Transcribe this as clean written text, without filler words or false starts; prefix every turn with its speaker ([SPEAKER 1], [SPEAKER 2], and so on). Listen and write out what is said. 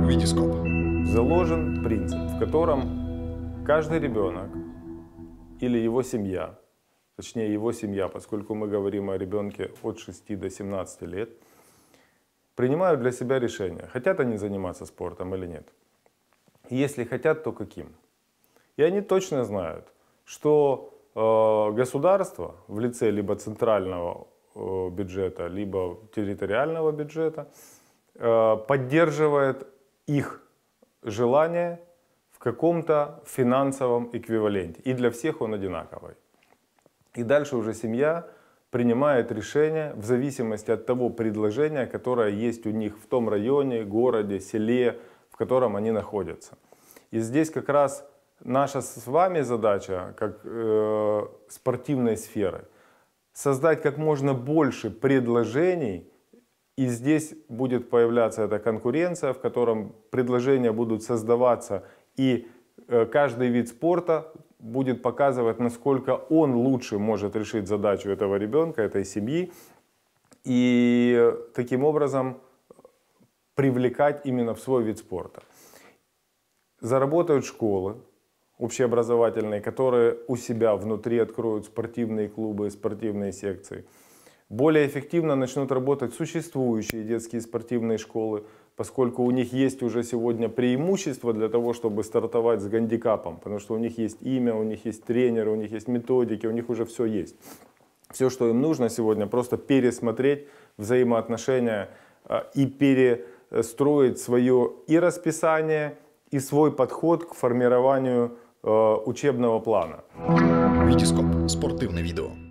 [SPEAKER 1] Витископ.
[SPEAKER 2] Заложен принцип, в котором каждый ребенок или его семья, точнее его семья, поскольку мы говорим о ребенке от 6 до 17 лет, принимают для себя решение, хотят они заниматься спортом или нет. Если хотят, то каким. И они точно знают, что государство в лице либо центрального бюджета, либо территориального бюджета поддерживает их желание в каком-то финансовом эквиваленте. И для всех он одинаковый. И дальше уже семья принимает решение в зависимости от того предложения, которое есть у них в том районе, городе, селе, в котором они находятся. И здесь как раз наша с вами задача, как спортивной сферы, создать как можно больше предложений. И здесь будет появляться эта конкуренция, в котором предложения будут создаваться, и каждый вид спорта будет показывать, насколько он лучше может решить задачу этого ребенка, этой семьи, и таким образом привлекать именно в свой вид спорта. Заработают школы общеобразовательные, которые у себя внутри откроют спортивные клубы, спортивные секции. Более эффективно начнут работать существующие детские спортивные школы, поскольку у них есть уже сегодня преимущество для того, чтобы стартовать с гандикапом, потому что у них есть имя, у них есть тренеры, у них есть методики, у них уже все есть. Все, что им нужно сегодня, просто пересмотреть взаимоотношения и перестроить свое и расписание, и свой подход к формированию учебного плана.
[SPEAKER 1] Витископ. Спортивне відео.